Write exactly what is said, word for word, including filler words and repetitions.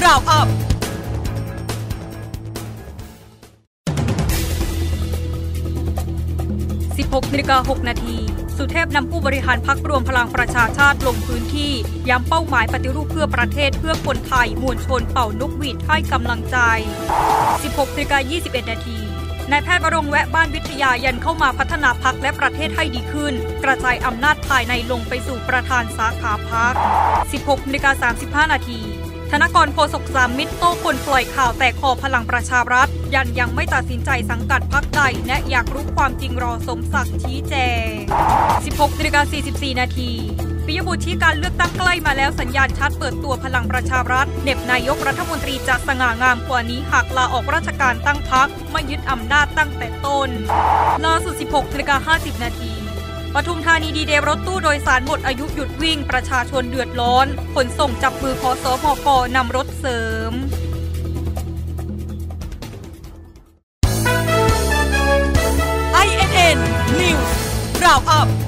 Round Upสิบหกนาฬิกาหกนาทีสุเทพนำผู้บริหารพรรครวมพลังประชาชาติลงพื้นที่ย้ำเป้าหมายปฏิรูปเพื่อประเทศเพื่อคนไทยมวลชนเป่านกหวีดให้กำลังใจ สิบหกนาฬิกายี่สิบเอ็ดนาทีนายแพทย์วรงค์แวะบ้านวิทยายันเข้ามาพัฒนาพรรคและประเทศให้ดีขึ้นกระจายอำนาจภายในลงไปสู่ประธานสาขาพรรค สิบหกนาฬิกาสามสิบห้านาทีธนกรโฆษกสามมิตรโต้คนปล่อยข่าวแต่คอพลังประชารัฐยันยังไม่ตัดสินใจสังกัดพรรคใดและอยากรู้ความจริงรอสมศักดิ์ชี้แจง สิบหกนาฬิกาสี่สิบสี่นาทีปิยบุตรชี้การเลือกตั้งใกล้มาแล้วสัญญาณชัดเปิดตัวพลังประชารัฐเน็บนายกรัฐมนตรีจะสง่างามกว่านี้หากลาออกราชการตั้งพรรคไม่ยึดอำนาจตั้งแต่ต้นล่าสุด สิบหกนาฬิกาห้าสิบนาทีปทุมธานีดีเดย์รถตู้โดยสารหมดอายุหยุดวิ่งประชาชนเดือดร้อนขนส่งจับมือขอสมก.นำรถเสริม ไอ เอ็น เอ็น News Round Up